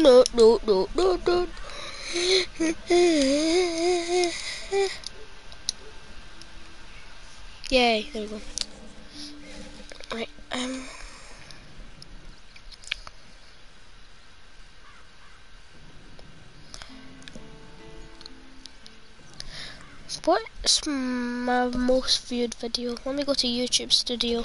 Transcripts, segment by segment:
Yay, there we go. Right, what's my most viewed video? Let me go to YouTube Studio.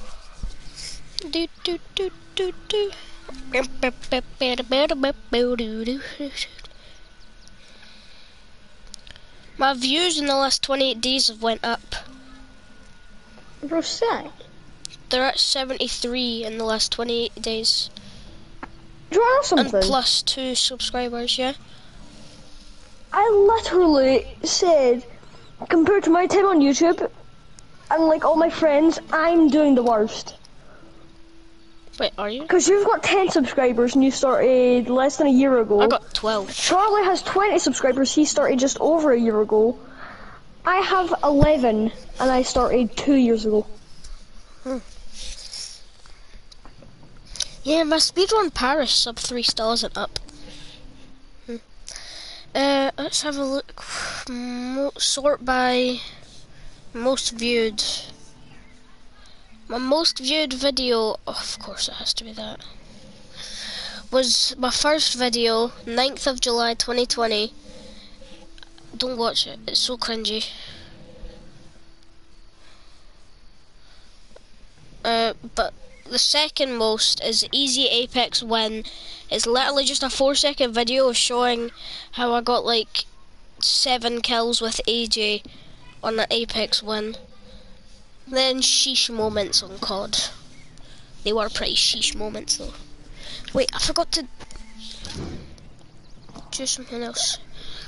My views in the last 28 days have went up. Bro, sick. They're at 73 in the last 28 days. Do you want something? And plus 2 subscribers, yeah? I literally said, compared to my time on YouTube, and like all my friends, I'm doing the worst. Wait, are you? Because you've got 10 subscribers and you started less than a year ago. I got 12. Charlie has 20 subscribers, he started just over a year ago. I have 11 and I started 2 years ago. Yeah, my speedrun Paris sub 3 still isn't up. Let's have a look. Sort by most viewed. My most viewed video, oh, of course it has to be that, was my first video, 9th of July 2020. Don't watch it, it's so cringy. But the second most is Easy Apex Win. It's literally just a 4-second video showing how I got like 7 kills with AJ on an Apex Win. Then sheesh moments on COD. They were pretty sheesh moments though. Wait, I forgot to do something else.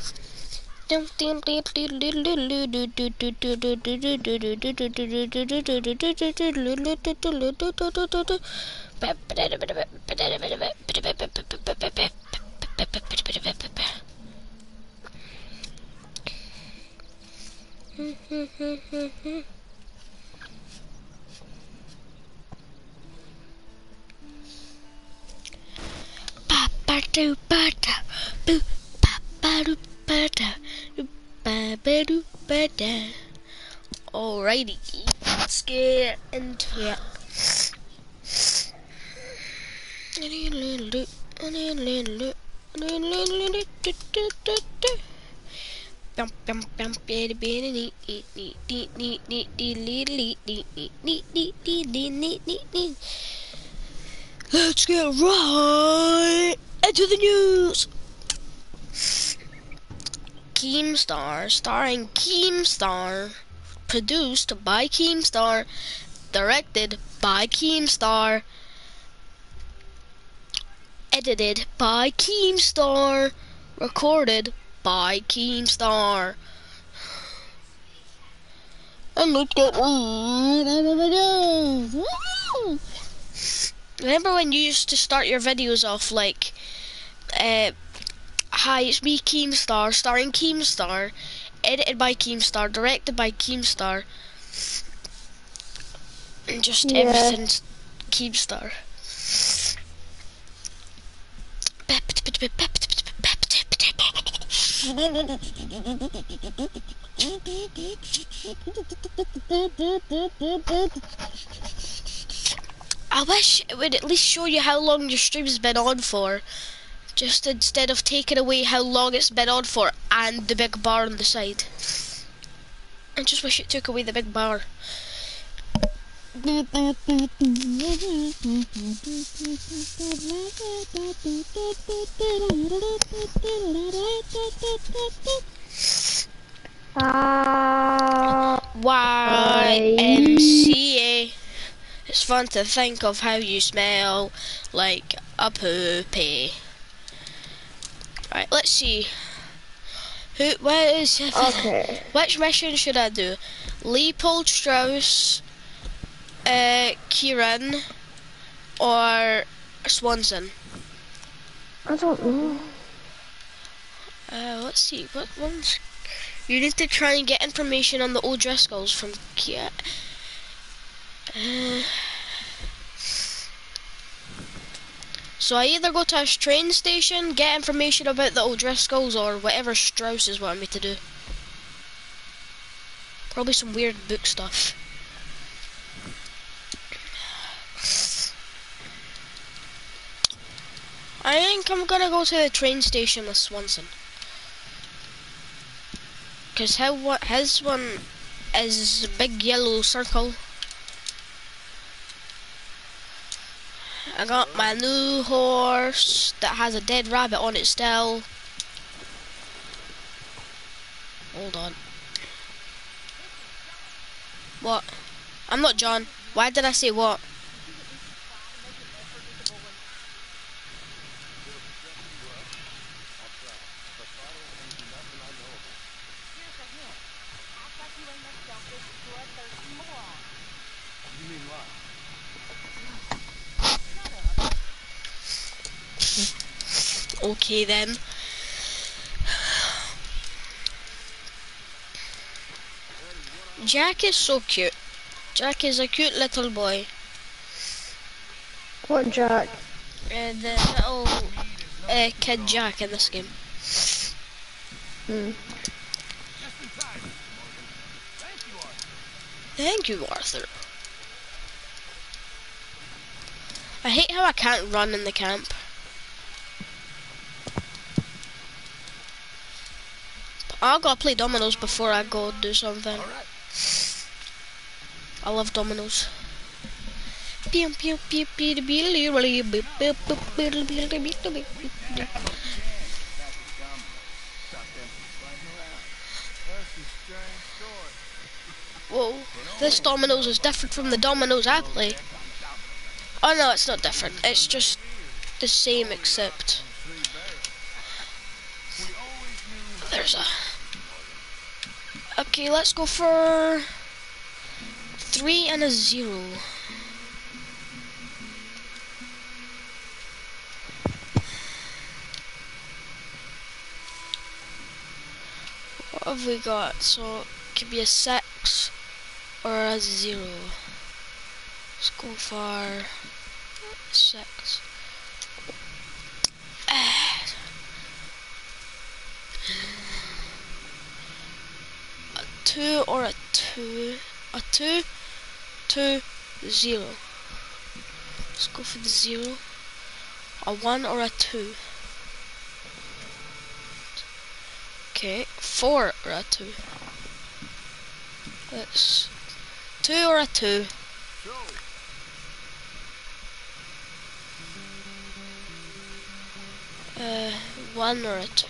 Alrighty, let's get into it. Let's get right into the news. Keemstar, starring Keemstar, produced by Keemstar, directed by Keemstar, edited by Keemstar, recorded by Keemstar. And let's get remember when you used to start your videos off like, hi, it's me, Keemstar, starring Keemstar, edited by Keemstar, directed by Keemstar, and just everything's Keemstar. I wish it would at least show you how long your stream's been on for. Just instead of taking away how long it's been on for and the big bar on the side. I just wish it took away the big bar. YMCA. It's fun to think of how you smell like a poopy. Right, let's see. Okay. Which mission should I do? Leopold Strauss, Kieran, or Swanson? I don't know. Let's see. What ones? You need to try and get information on the O'Driscolls from Kia. So I either go to a train station, get information about the O'Driscolls, or whatever Strauss is wanting me to do. Probably some weird book stuff. I think I'm gonna go to the train station with Swanson. Cause his one is a big yellow circle. I got my new horse that has a dead rabbit on it still. Hold on. What? I'm not John. Why did I say what? Okay then. Jack is so cute. Jack is a cute little boy. What Jack? The little kid Jack in this game. Thank you, Arthur. I hate how I can't run in the camp. I gotta play dominoes before I go do something. I love dominoes. Whoa, this dominoes is different from the dominoes I play. Oh no, it's not different. It's just the same except there's a... Okay, let's go for 3 and a 0. What have we got? So it could be a 6 or a 0. Let's go for 6. A 2 or a 2. A 2, 2, 0. Let's go for the 0. A 1 or a 2. Okay, 4 or a 2. Let's 2 or a 2. 1 or a 2.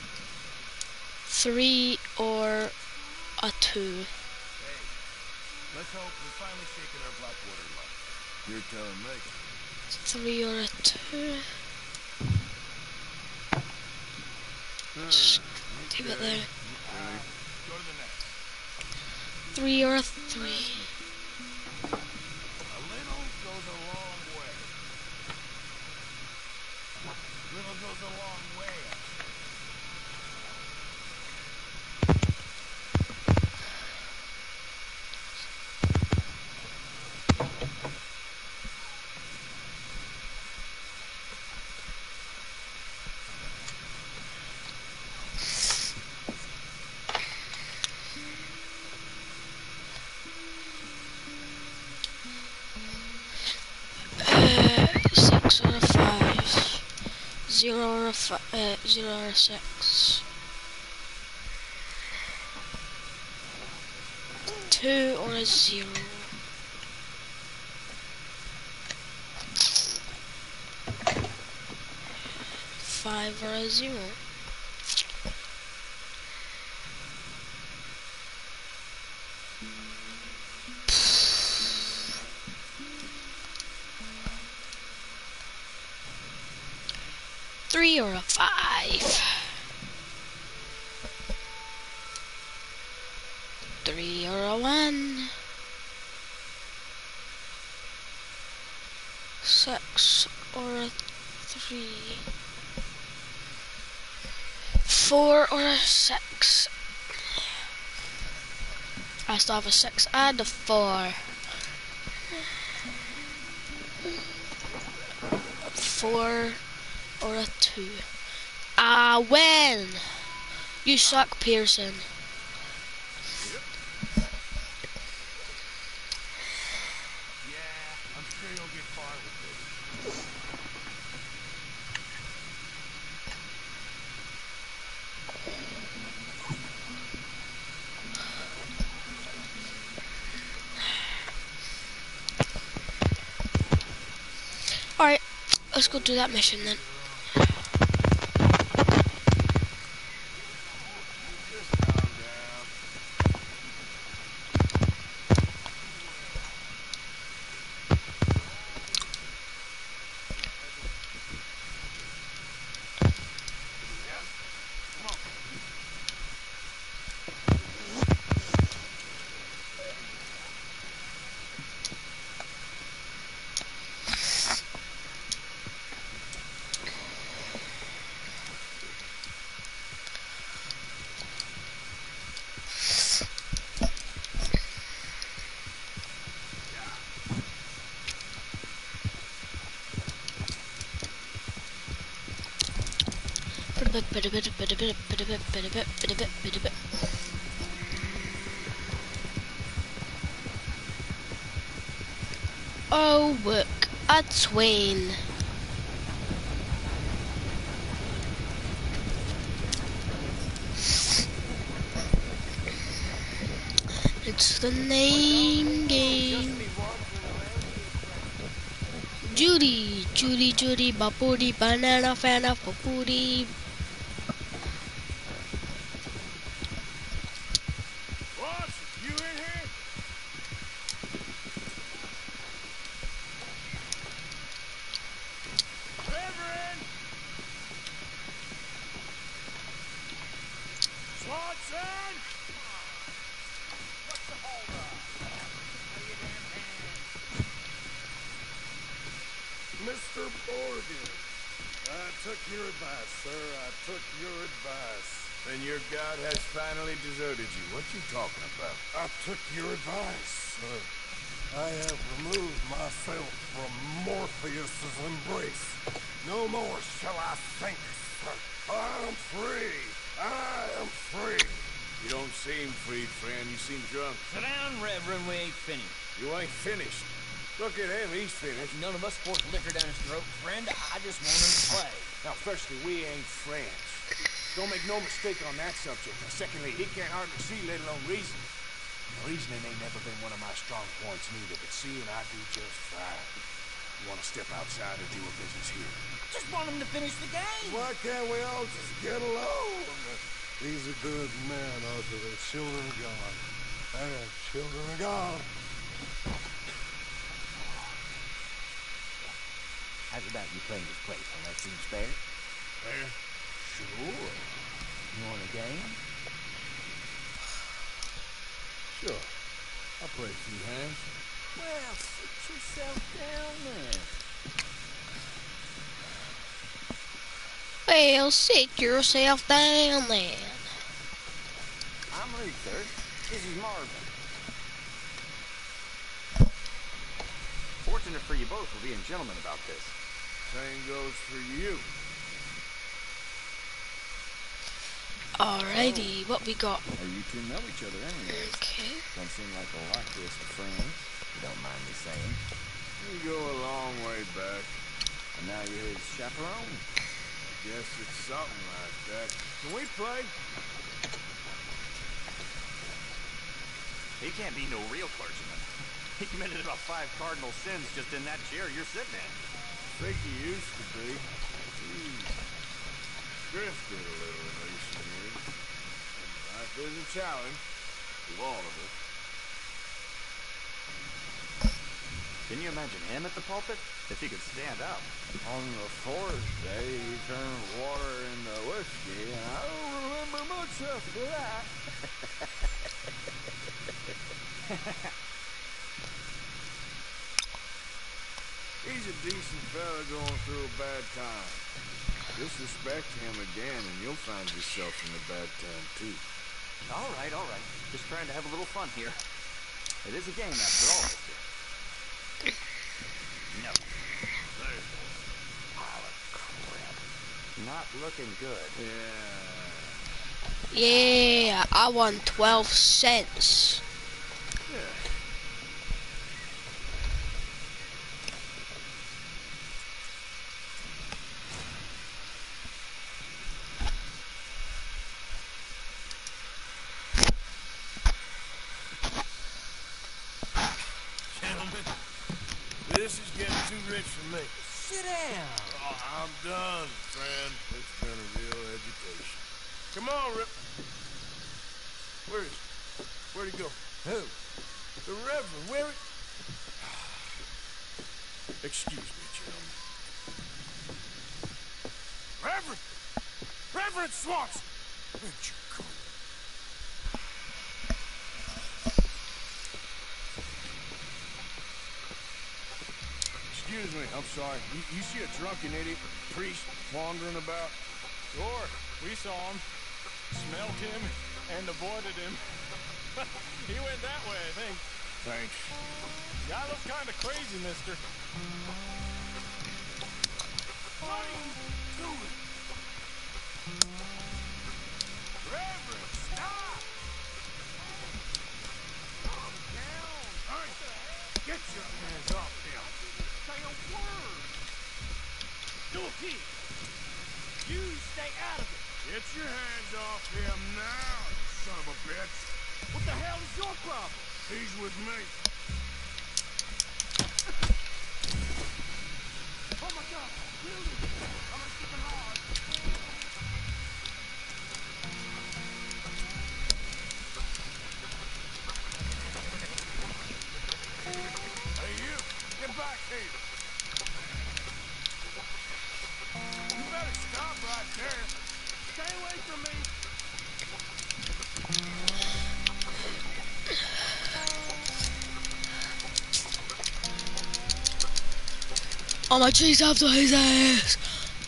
3 or a 2. Hey, let's hope we're finally shaking our Blackwater luck. You're telling me. 3 or a 2. Just keep it there. Go to the next. 3 or a 3. A little goes a long way. Little goes a long way. Six or a 5. 0 or a 0 or a 6. 2 or a 0. 5 or a 0. 3 or a 5. 3 or a 1. 6 or a 3. 4 or a 6. I still have a 6 and a 4. 4 or a 2. I win! You suck, Pearson. Yeah, I'm sure you'll get far with this. Alright, let's go do that mission then. Just calm down. Oh, look, a Twain. It's the name game. Judy, Judy, Judy, Bapudi, banana, fana, papudi. Boss, you in here? Reverend! Swanson! What's the holdup? Where you damn hands? Mr. Morgan, I took your advice, sir. I took your advice. Then your god has finally deserted you. What you talking about? I took your advice, sir. I have removed myself from Morpheus's embrace. No more shall I think, sir. I am free. I am free. You don't seem free, friend. You seem drunk. Sit down, Reverend. We ain't finished. You ain't finished. Look at him. He's finished. None of us forced liquor down his throat, friend. I just want him to play. Now, firstly, we ain't friends. Don't make no mistake on that subject. And secondly, he can't hardly see, let alone reason. Now, reasoning ain't never been one of my strong points neither, but seeing I do just fine. You want to step outside or do a business here? Just want him to finish the game. Why can't we all just get along? These are good men, Arthur. They're children of God. They're children of God. How's about you playing this place? Well, that seems fair. Fair? Sure. You want a game? Sure. I'll play a few hands. Well, sit yourself down then. Well, sit yourself down then. I'm Luther. This is Marvin. Fortunate for you both for being gentlemen about this. Same goes for you. Alrighty, what we got? Well, you two know each other anyways. Okay. Don't seem like a lot to us friends. You don't mind me saying. We go a long way back. And now you're his chaperone. Guess it's something like that. Can we play? He can't be no real clergyman. He committed about 5 cardinal sins just in that chair you're sitting in. Think he used to be. He's drifted a little in recent years. Life is a challenge to all of us. Can you imagine him at the pulpit? If he could stand up. On the fourth day, he turned water into whiskey, and I don't remember much after that. He's a decent fella going through a bad time. Disrespect him again and you'll find yourself in a bad time too. All right. Just trying to have a little fun here. It is a game after all, mister. No. There. Not looking good. Yeah. Yeah, I won 12 cents. Gentlemen, this is getting too rich for me. Sit down. Oh, I'm done, friend. It's been a real education. Come on, Rip. Where is he? Where'd he go? Who? The Reverend. Where is... Excuse me, gentlemen. Reverend! Reverend Swanson! Where'd you go? Excuse me, I'm sorry. You see a drunken idiot priest wandering about? Sure, we saw him, smelled him, and avoided him. He went that way, I think. Thanks. Guy looks kind of crazy, mister. What are you doing? Reverend, stop! Calm down. Hey, get your hands off him. Say a word. Dookie! You stay out of it. Get your hands off him now, you son of a bitch. What the hell is your problem? He's with me. Oh my God, really? I'm gonna stick him hard. Hey, you! Get back here! You better stop right there! Stay away from me. Oh my cheese after his ass.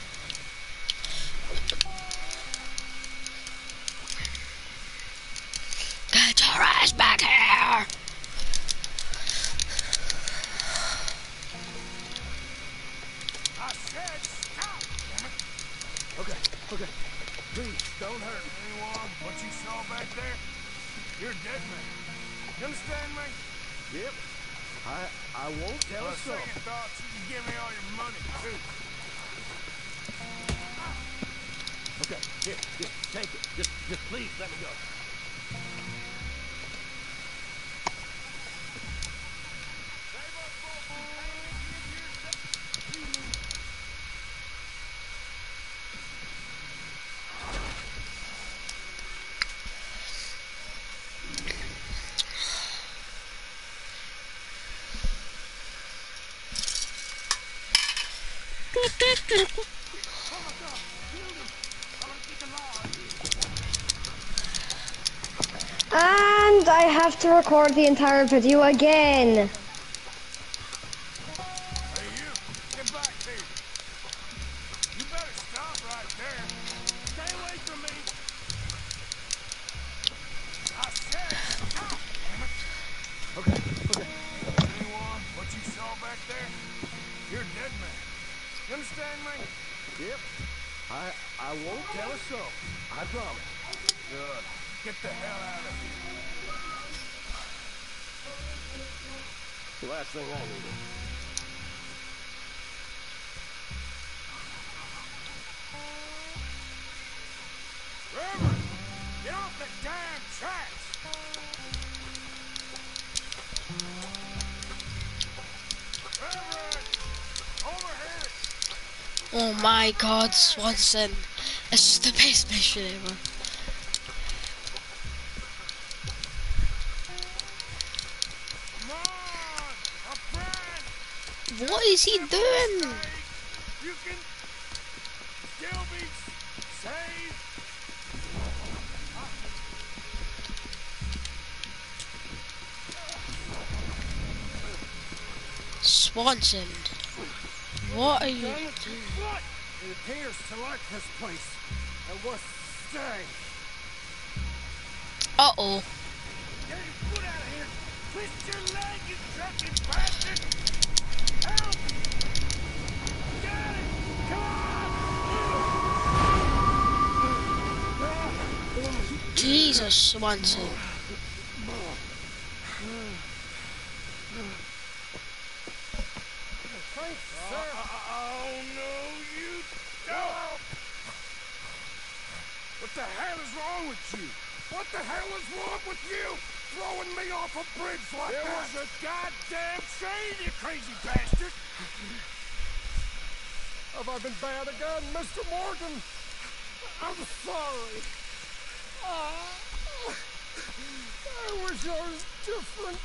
Get your ass back here. I said stop! Damn it! Okay, okay. Please, don't hurt me. Anyone? What you saw back there? You're a dead man. You understand me? Yep. I won't tell On a soul. second thoughts, you can give me all your money, too. Okay, here, take it. Just please let me go. And I have to record the entire video again. Hey, you! Get back here! You better stop right there! Stay away from me. I said stop! Damn it! Okay. Anyone? What you saw back there? You're a dead man. You understand me? Yep. I won't tell a soul. I promise. Good. Get the hell out of here. The last thing I needed. Reverend! Get off the damn tracks! Reverend! Over here! Oh my God, Swanson. It's just the best mission ever. Come on! A friend! What is he doing? You can still be saved! Swanson. What are you doing? What? It appears to like this place. And wants to stay. Uh-oh. Get your foot out of here! Twist your leg, you drunken bastard! Help! Get it! Come on! Jesus, Swanson. Thanks, sir. Oh, no, you don't. What the hell is wrong with you? What the hell is wrong with you? Throwing me off a bridge like that? There was a goddamn train, you crazy bastard! Have I been bad again, Mr. Morgan? I'm sorry. I wish I was different.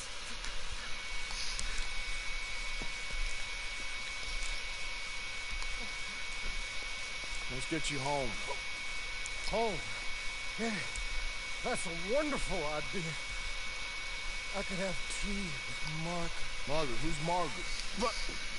Let's get you home. Home? Yeah, that's a wonderful idea. I could have tea with Margaret. Margaret? Who's Margaret? But...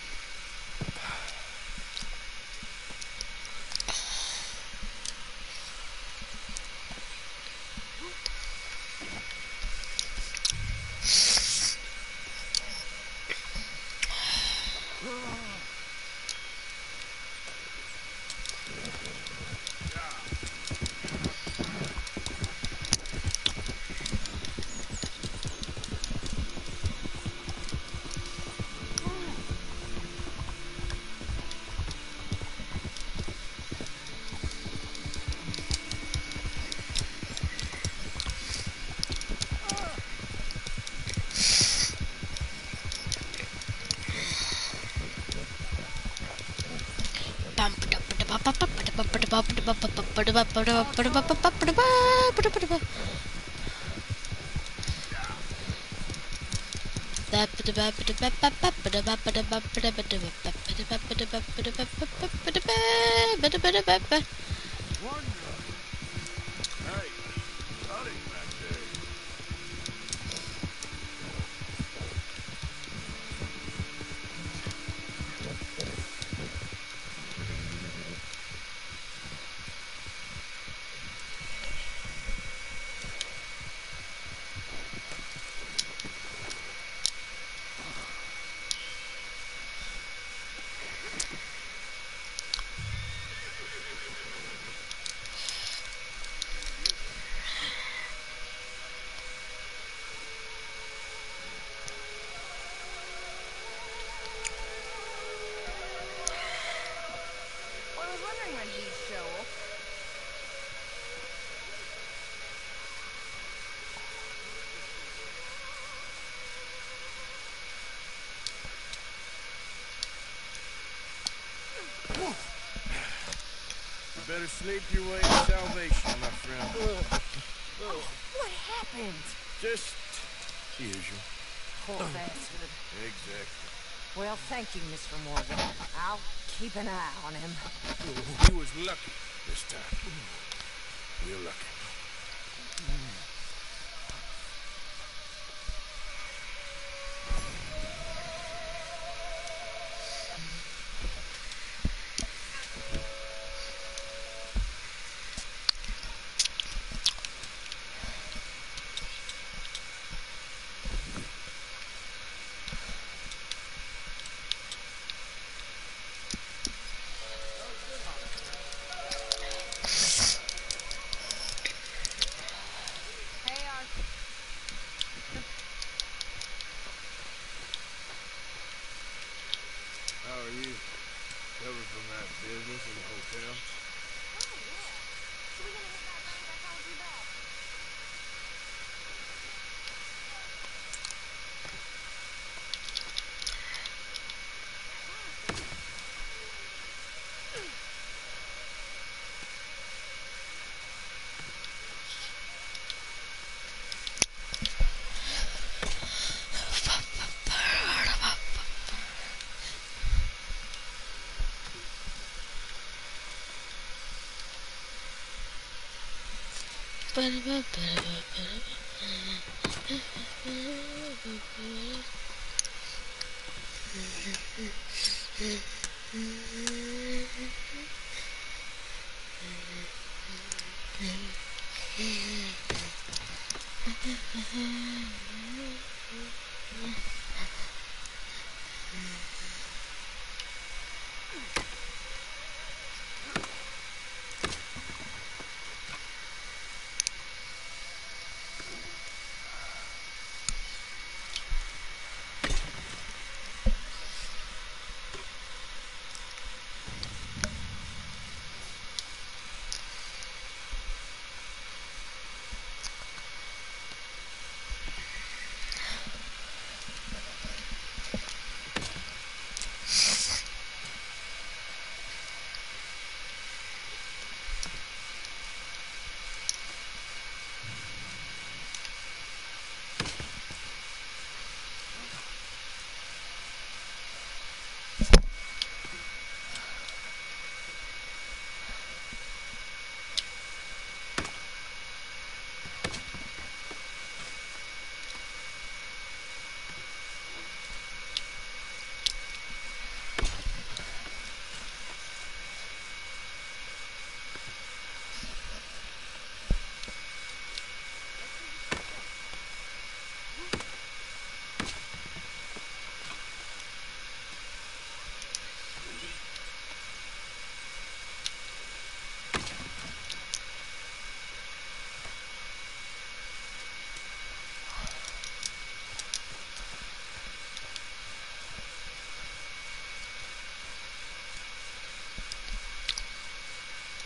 Hey, buddy back there. I was wondering when he'd show up. You better sleep your way to salvation, my friend. What happened? Just the usual. Poor bastard. Exactly. Well, thank you, Mr. Morgan. I'll keep an eye on him. He was lucky this time. Real lucky. Hey, Arthur. How are you? Recovered from that business in the hotel? Oh, yeah. So we're gonna hit that bank I told you about?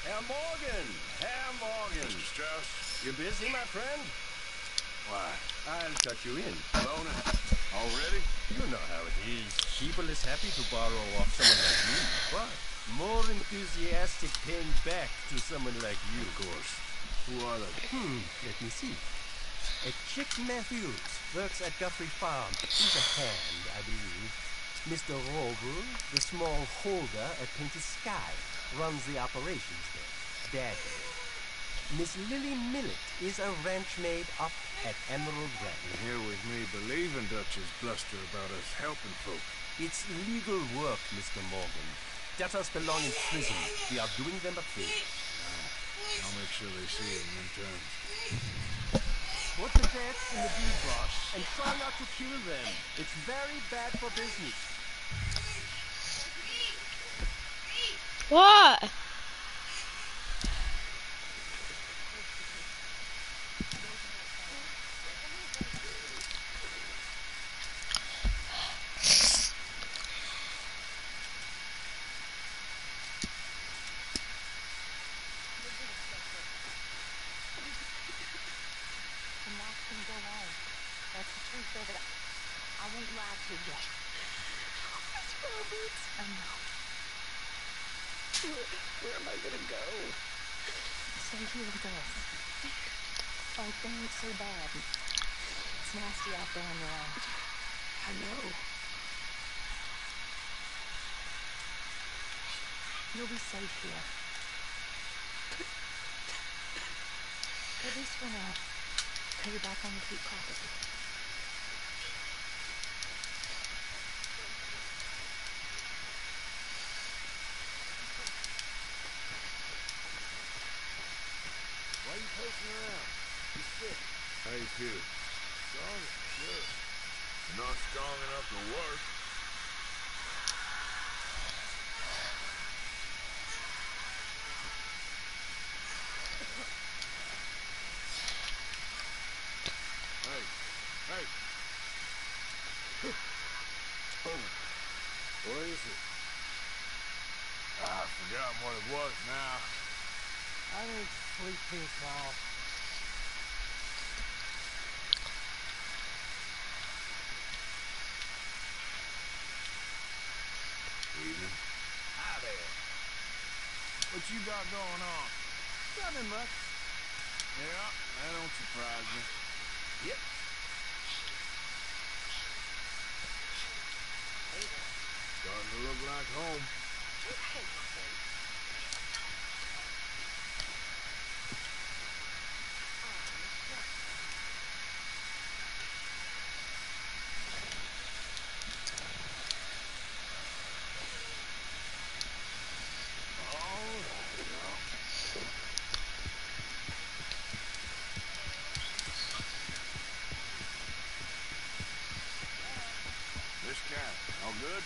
Herr Morgan! Herr Morgan! Mr. Strauss? You busy, my friend? Why? I'll cut you in. Loner? Already? You know how it is. People is happy to borrow off someone like you, but more enthusiastic paying back to someone like you. Of course. Who are they? Let me see. Chick Matthews works at Guthrie Farm. He's a hand, I believe. Mr. Roble, the small holder at Painted Sky, runs the operations there. Daddy. Miss Lily Millet is a ranch maid up at Emerald Ranch. And here with me believing Dutch's bluster about us helping folk. It's legal work, Mr. Morgan. Debtors belong in prison. We are doing them a favor. I'll make sure they see it in terms. Put the debts in the deed box and try not to kill them. It's very bad for business. What? That's the truth of it. I won't lie to you. Miss Roberts, I know. Where am I gonna go? Stay here with us. Oh, it ain't so bad. It's nasty out there on the ranch. I know. You'll be safe here. At least for now. Till you're back on your feet properly. Why are you pacing around? You sick? How you feel? Strong? Sure. Not strong enough to work. Hey. Oh. What is it? I've forgotten what it was now. I need sleep pills now. Evening. Hi there. What you got going on? Nothing much. Yeah, that don't surprise me. Yep. Starting to look like home. This cat, all good?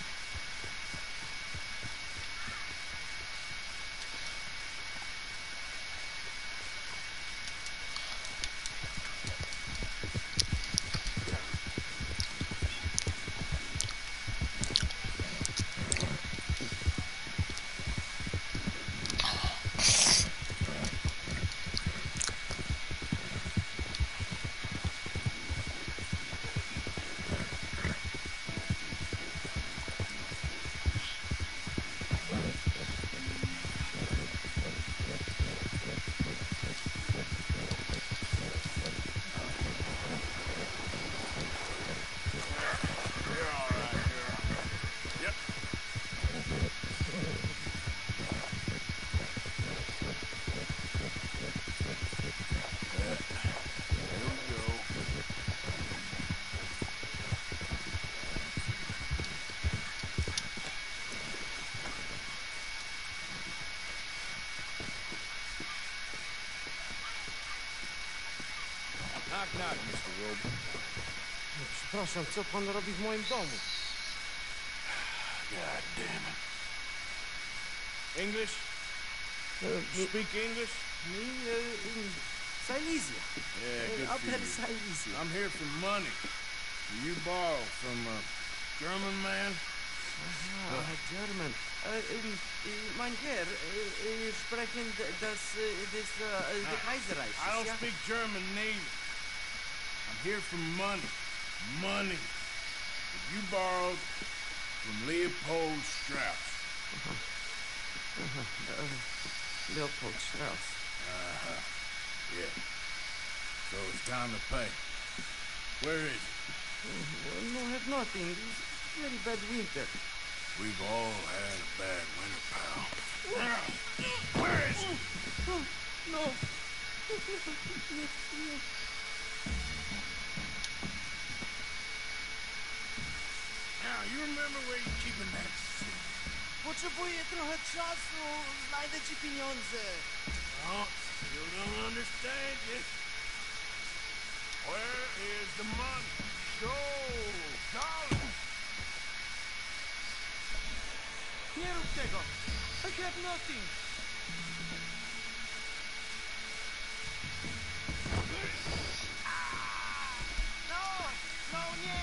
Knock, knock, Mr. Robe. Przepraszam, co pan robi w moim domu? God damn it. English? You speak English? Me? Silesia. Yeah, good Up for at you. Silesia. I'm here for money. You borrow from a German man? German. Mein Herr, sprechen the Kaiserreich. I don't speak German neither. I'm here for money. Money. That you borrowed from Leopold Strauss. Leopold Strauss. Yeah. So it's time to pay. Where is it? No, have nothing. It's very bad winter. We've all had a bad winter, pal. Where is it? No. Now, you remember where you're keeping that suit? Potrzebuję trochę czasu. Znajdę ci pieniądze. Oh, still don't understand you. Where is the money? Gold, dollars. Nie rób tego. I have nothing. No! No, nie!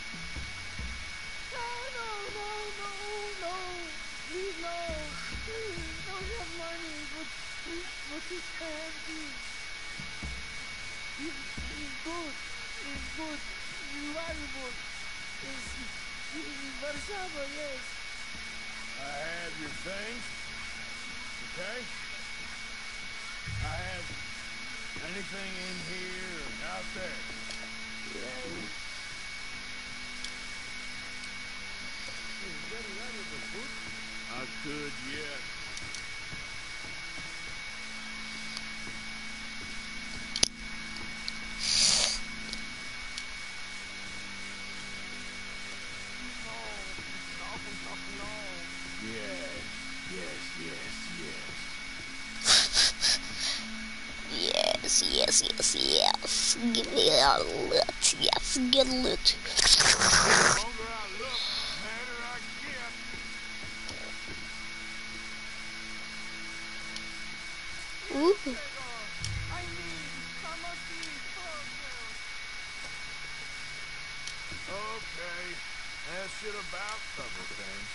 No! Please, no! Don't have money, but it's empty. It's good. It's good. It's valuable. It's Warszawa, yes. I have your things. Okay? I have anything in here or out there. Yes. It's very valuable food. I could yet. Yes. Give me a loot. Yes, get loot. The longer I look, the madder I get. Ooh. I need some of these. Okay. That should about cover things.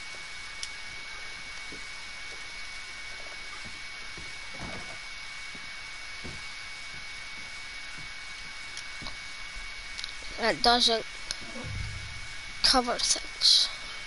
That doesn't cover things.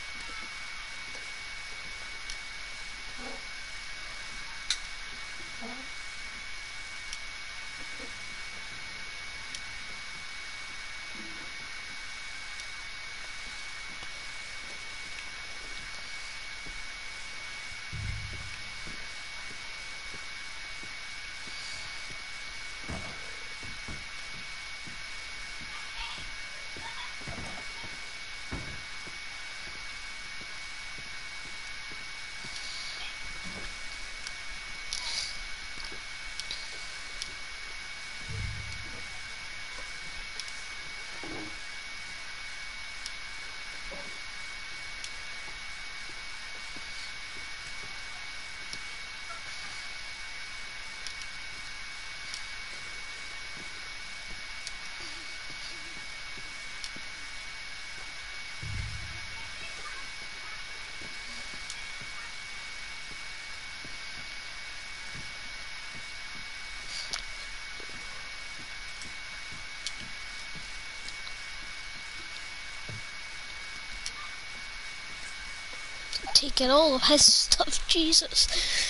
Taking all of his stuff, Jesus.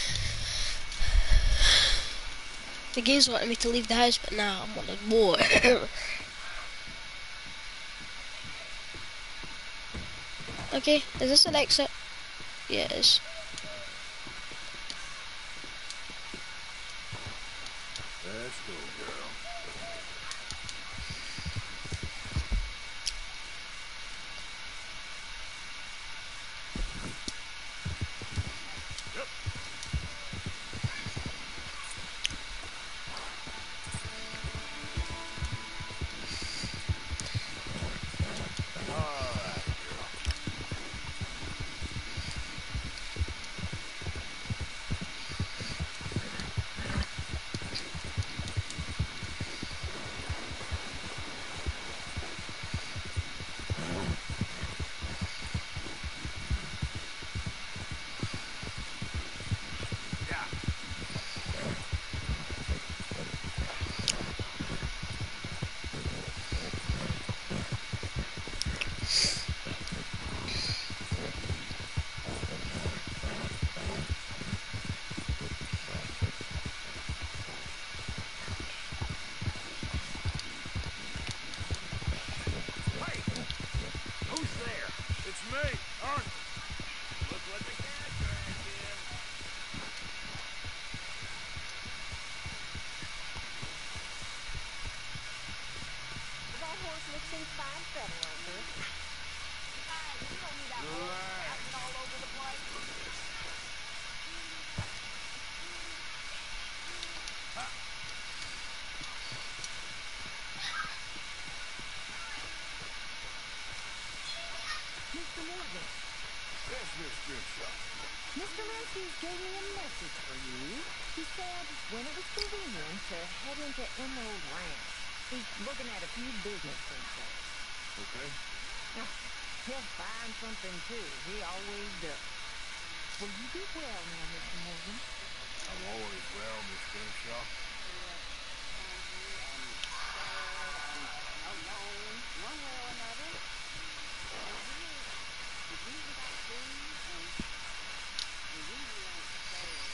The gays wanted me to leave the house, but now I'm wanting more. Okay, is this an exit? Yeah, it is. Let's go, girl. Miss Grimshaw? Mr. Matthews gave me a message for you. He said when it was convenient to head into Emerald Ranch. He's looking at a few business interests. Okay. Now, he'll find something too. He always does. Will you be well now, Mr. Morgan? I'm always well, Miss Grimshaw. Alone, one way or another. The reason got food and we usually ain't scared.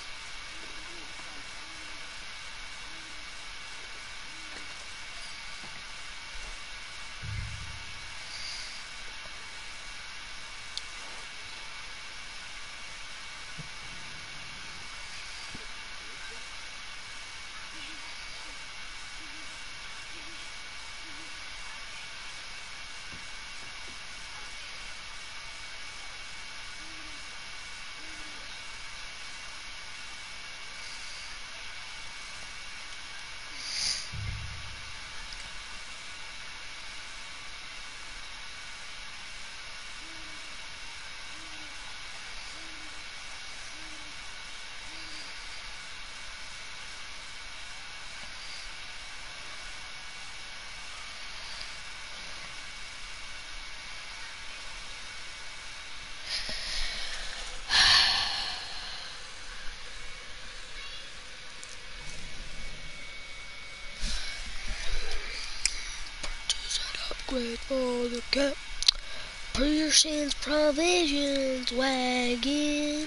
Upgrade for the cat. Pearson's Provisions wagon.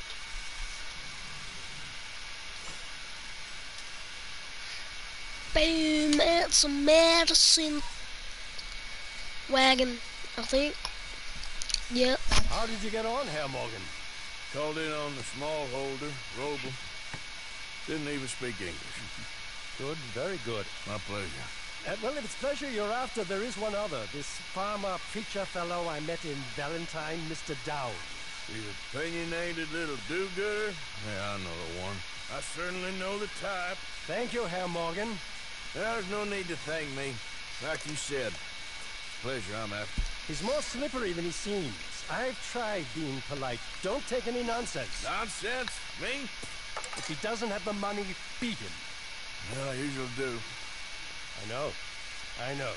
Boom, that's a medicine wagon, I think. Yep. How did you get on, Herr Morgan? Called in on the small holder, Roble. Didn't even speak English. Good, very good. My pleasure. Well, if it's pleasure you're after, there is one other. This farmer preacher fellow I met in Valentine, Mr. Dowd. The opinionated little do-gooder? Yeah, I know the one. I certainly know the type. Thank you, Herr Morgan. There's no need to thank me. Like you said, pleasure I'm after. He's more slippery than he seems. I've tried being polite. Don't take any nonsense. Nonsense? Me? If he doesn't have the money, beat him. Well, I usually do. I know. I know.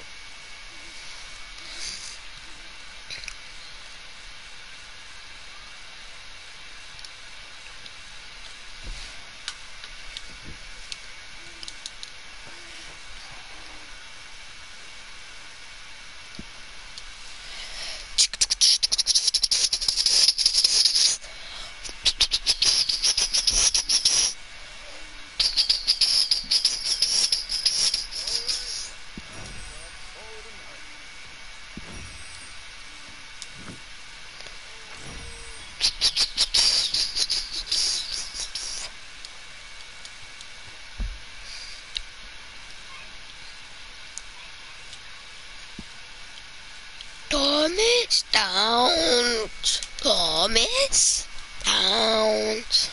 Thomas, don't. Thomas, don't.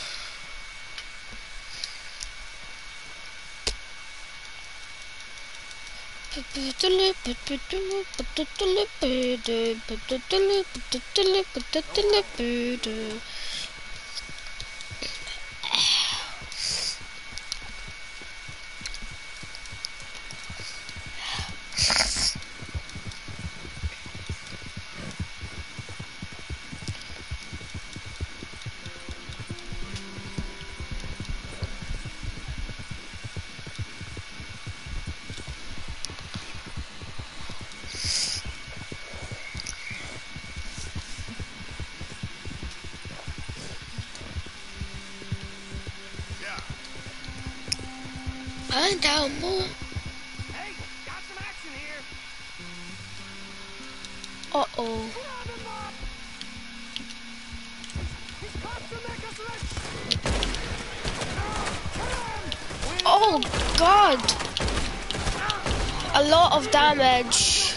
Find out more. Hey, got some action here. Uh-oh. Oh, God. A lot of damage.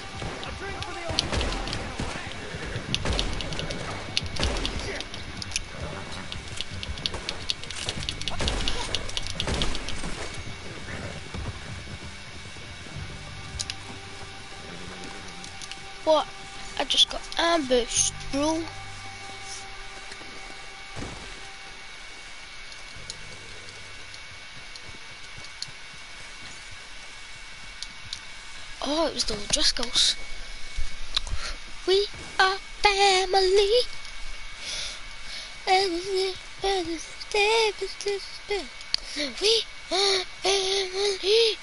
What? I just got ambushed, bro. Oh, it was the Driscolls. We are family. We are family.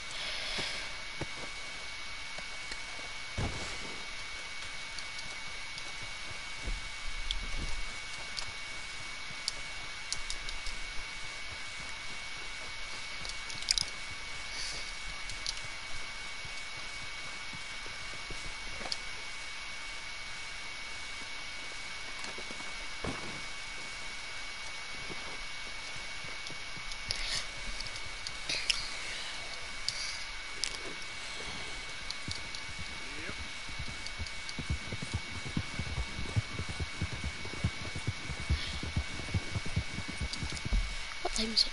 What time is it?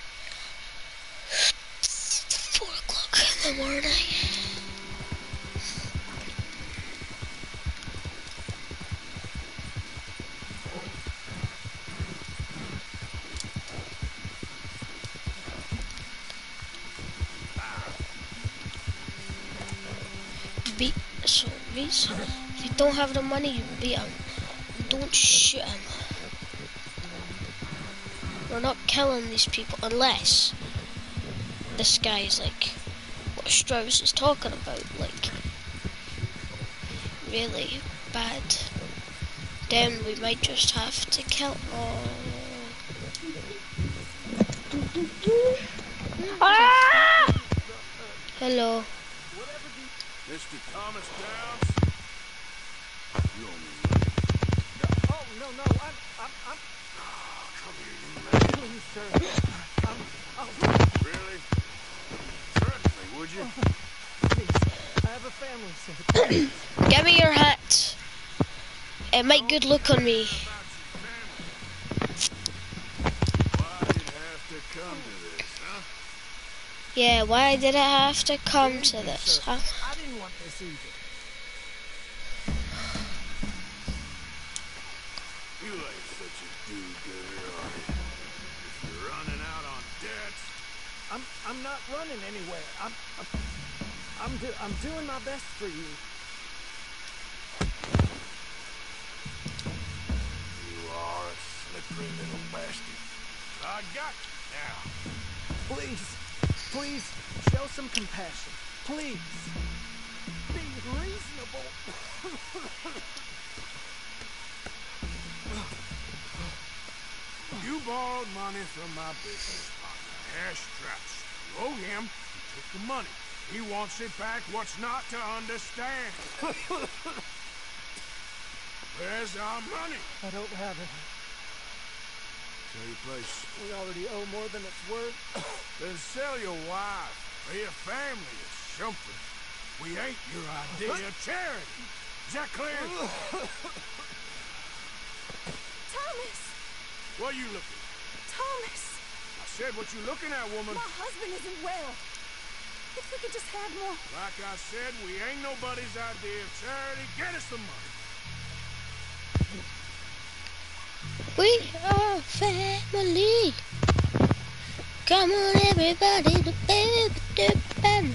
4 o'clock in the morning. Reese, if you don't have the money, you beat him. Don't shoot him. We're not killing these people unless this guy is like what Strauss is talking about, like really bad. Then we might just have to kill. Oh. Ah! Hello. Mr. Thomas Downs? You owe me money. Oh, no, I'm... Oh, come here, you man. Please, sir. Really? Threaten me, would you? Please, I have a family, sir. Give me your hat. It might good look on me. Why did it have to come to this, huh? Yeah, why did it have to come to this, huh? I didn't want this either. You ain't such a do-gooder, are you? If you're running out on debts. I'm not running anywhere. I'm doing my best for you. You are a slippery little bastard. I got you now. Please, show some compassion. Please. Be reasonable. You borrowed money from my business partner, Herr Strauss. You owe him. He took the money. He wants it back. What's not to understand? Where's our money? I don't have it. Sell your place. We already owe more than it's worth. Then sell your wife or your family or something. We ain't your idea of charity. Is that clear? Thomas! What are you looking at? Thomas! I said what you looking at, woman. My husband isn't well. If we could just have more... Like I said, we ain't nobody's idea of charity. Get us the money. We are family. Come on, everybody, to bed, to bed.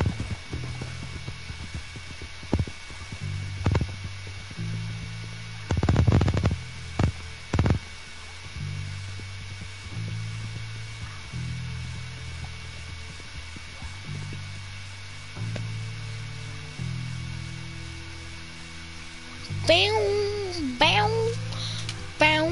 Bow, bow, bow.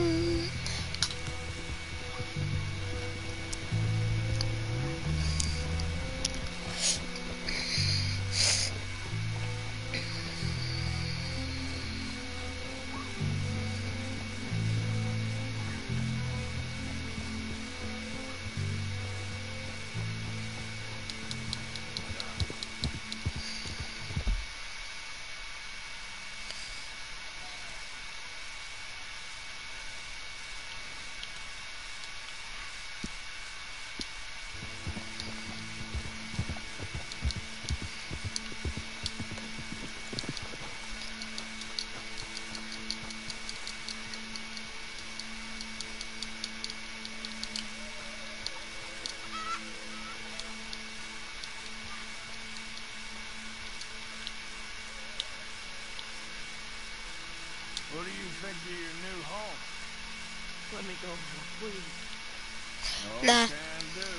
be your new home. Let me go, please. No Nah. can do.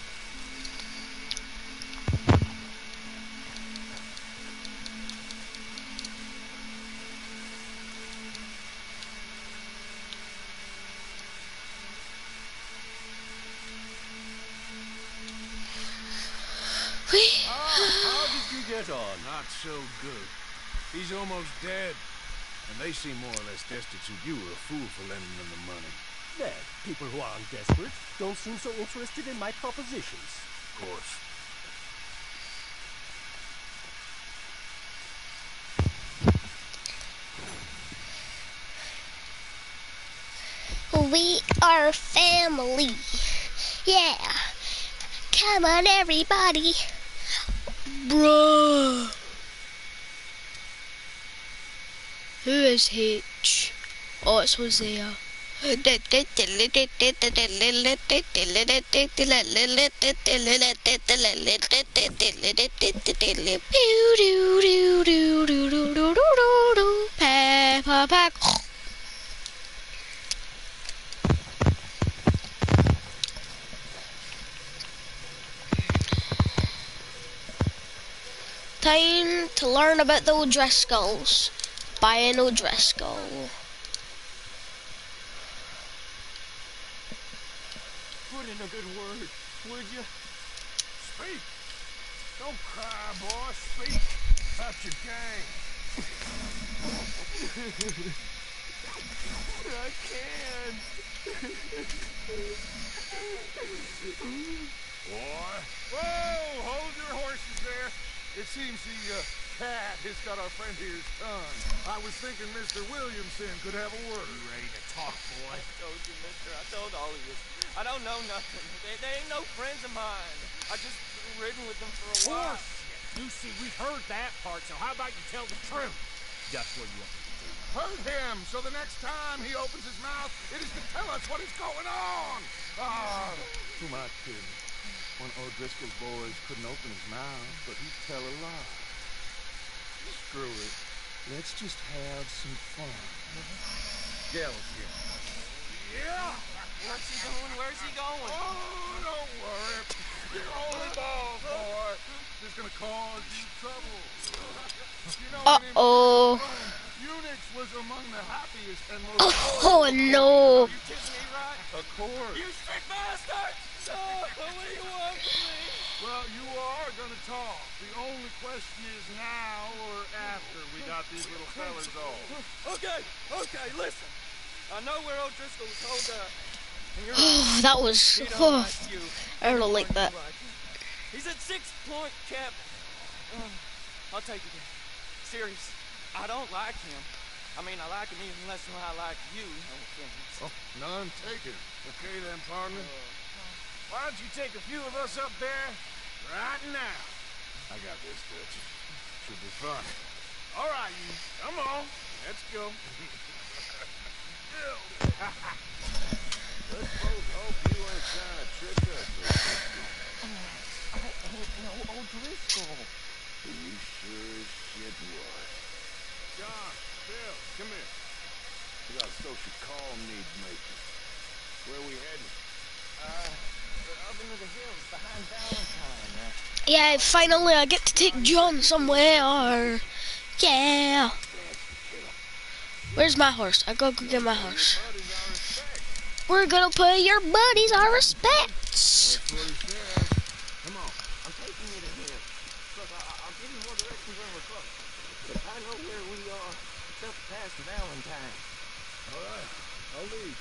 How did you get on? Not so good. He's almost dead. And they seem more or less destitute. You were a fool for lending them the money. Well, people who aren't desperate don't seem so interested in my propositions. Of course. We are family. Yeah. Come on, everybody. Bruh. Who is H? Oh, it's Hosea. Peppa Pig. Time to learn about the O'Driscolls. Buy an O'Driscoll. Put in a good word, would you? Speak. Don't cry, boy. Speak about your gang. I can't. Boy. Whoa! Hold your horses there. It seems the cat has got our friend here's tongue. I was thinking Mr. Williamson could have a word. You ready to talk, boy? I told you, mister. I told all of you. I don't know nothing. They ain't no friends of mine. I just ridden with them for a while. You see, we heard that part, so how about you tell the truth? That's what you want me to do. Hurt him, so the next time he opens his mouth, it is to tell us what is going on. Ah, too much, kid. One O'Driscoll's boys couldn't open his mouth, but he'd tell a lie. Screw it. Let's just have some fun. Gell's here. Yeah! Where's he going? Where's he going? Oh, don't worry. You're only balls, boy. This is gonna cause you trouble. You know, Uh-oh. Unix was among the happiest and most... Oh no. You kidding me, right? Of course. You sick bastard! Oh, what do you want from me? Well, you are gonna talk. The only question is now or after we got these little fellas off. Okay, listen. I know where O'Driscoll's hold up. And you're Oh, that was. He don't Oh, like you. I don't like that. He's at 6 Point Cabin. I'll take you there. Serious. I don't like him. I mean, I like him even less than I like you. No offense. Oh, none taken. Okay then, partner. Why don't you take a few of us up there right now? I got this, Dutch. Should be fun. All right, you. Come on. Let's go. Let's both hope you ain't trying to trick us. I ain't no O'Driscoll. You sure as shit was. John, Bill, come here. We got a social call needs making. Where we heading? Up into the hills behind Valentine. Yeah, finally I get to take John somewhere. Yeah. Where's my horse? I gotta go get my horse. We're gonna pay your buddies our respects. That's what he said. Come on. I'm taking you to him. Look, I'll give you more directions when we're close. But I know where we are. It's up past Valentine. All right. I'll leave.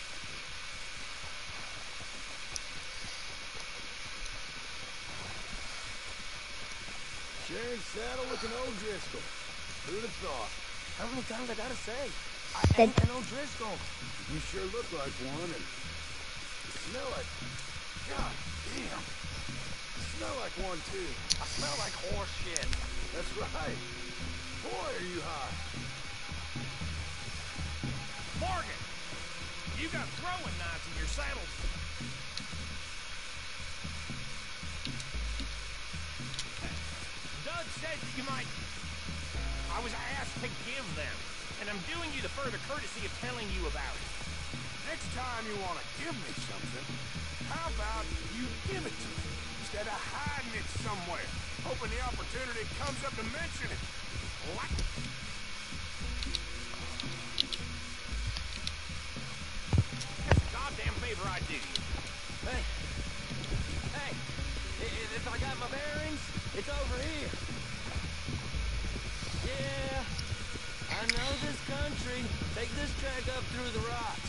Sharon saddle with an O'Driscoll. Who'd have thought? How many times I gotta say? I ain't an O'Driscoll. You sure look like one, and you smell like... God damn. You smell like one, too. I smell like horse shit. That's right. Boy, are you high. Morgan! You got throwing knives in your saddle. Doug said you might... I was asked to give them. and I'm doing you the further courtesy of telling you about it. Next time you want to give me something, how about you give it to me instead of hiding it somewhere, hoping the opportunity comes up to mention it. What? That's a goddamn favor I do you. Hey, if I got my bearings, it's over here. Yeah, I know this country. Take this track up through the rocks.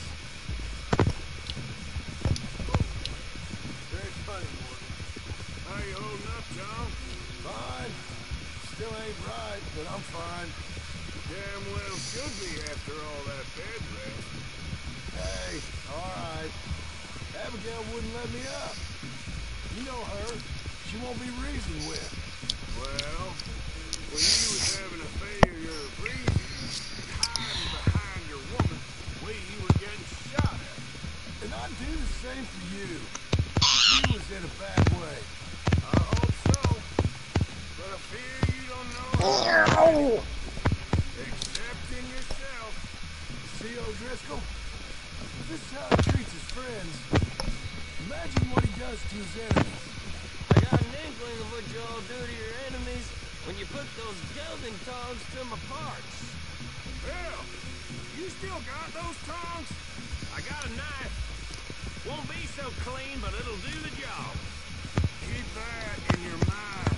Very funny, Morgan. How you holding up, Tom? Fine. Still ain't right, but I'm fine. Damn well should be after all that bed rest. Hey, all right. Abigail wouldn't let me up. You know her. She won't be reasoned with. Well, when you was having a failure of reason, hiding behind your woman, we were getting shot at. And I'd do the same for you. He was in a bad way. I hope so. But I fear you don't know. Except in yourself. See, O'Driscoll? If this is how he treats his friends, imagine what he does to his enemies. I got an inkling of what you all do to your enemies when you put those gelding tongs to my parts. Well, you still got those tongs? I got a knife. Won't be so clean, but it'll do the job. Keep that in your mind.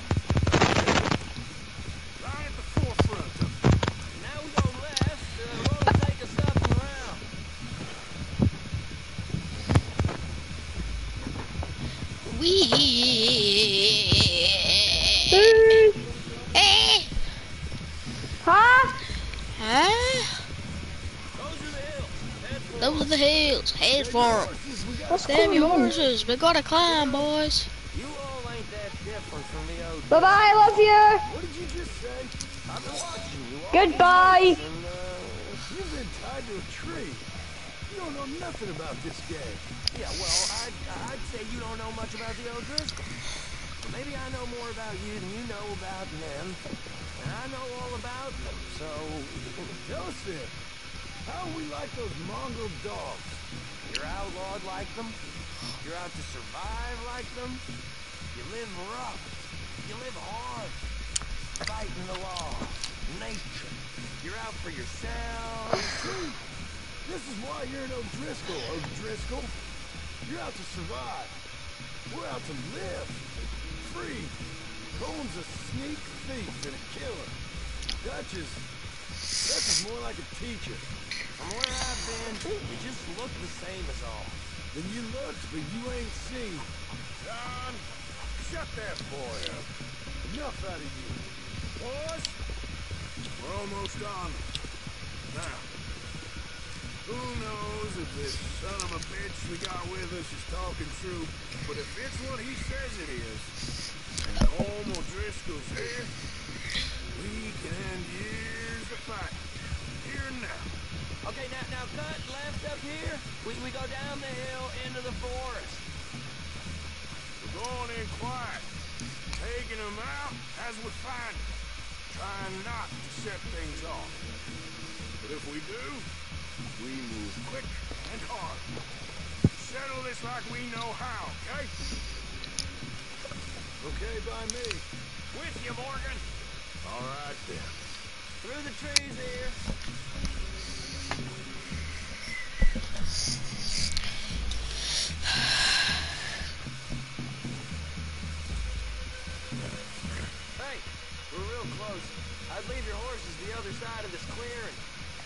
Right at the forefront of it. Now we go left, road will take us up and around. Huh? Huh? Those are the hills. Head for 'em. What's Damn going your on? horses. We gotta climb, boys. You all ain't that different from the old Bye bye, I love you. What did you just say? I've been watching you all Goodbye. these months, and, You've been tied to a tree. You don't know nothing about this game. yeah, well, I'd say you don't know much about the O'Driscoll. But maybe I know more about you than you know about them. And I know all about them, so... Joseph, how we like those mongrel dogs? You're outlawed like them. You're out to survive like them. You live rough. You live hard. Fighting the law. Nature. You're out for yourself. See? This is why you're an O'Driscoll, O'Driscoll. You're out to survive. We're out to live. Free. Cole's a sneak thief and a killer. Dutch is more like a teacher. From where I've been, you just look the same as all. Then you looked, but you ain't seen. John, shut that boy up. Enough out of you. Boys, we're almost on. Now, who knows if this son of a bitch we got with us is talking true, but if it's what he says it is, and Colm O'Driscoll's here, we can end years of fighting. Here and now. Okay, now cut left up here. We go down the hill into the forest. We're going in quiet, taking them out as we find them, trying not to set things off. But if we do, we move quick and hard. Settle this like we know how, okay? Okay by me. With you, Morgan. All right then. Through the trees here. Hey, we're real close. I'd leave your horses the other side of this clearing.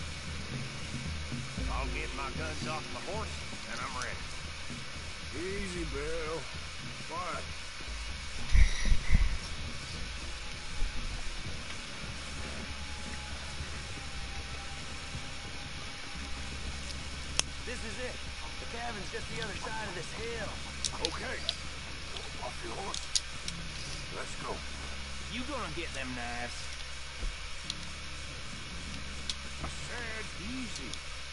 I'll get my guns off my horse, and I'm ready. Easy, Bill. Quiet. This is it. The cabin's just the other side of this hill. Okay. Off your horse. Let's go. You gonna get them knives? I said easy.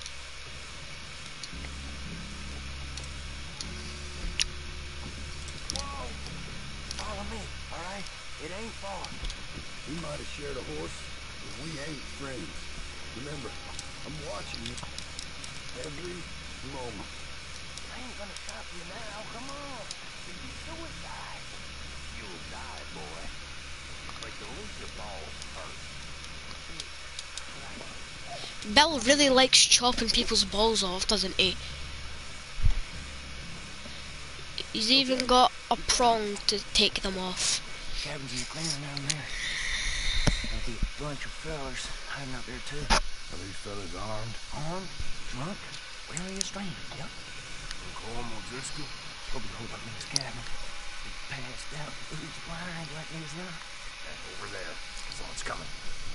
Whoa! Follow me, all right? It ain't far. We might have shared a horse, but we ain't friends. Remember, I'm watching you. Every moment. I ain't gonna stop you now. Come on. It'd be suicide. You'll die, boy. But don't leave your balls hurt. Bill really likes chopping people's balls off, doesn't he? He's even got a prong to take them off. Cabins in the clearing down there. There'll be a bunch of fellas hiding out there too. Are these fellas armed? Armed, drunk, weary of strangers. Yep. Colm O'Driscoll? Hope you hold up in his cabin. He passed out, who's blind like he's not. Over there. Someone's coming.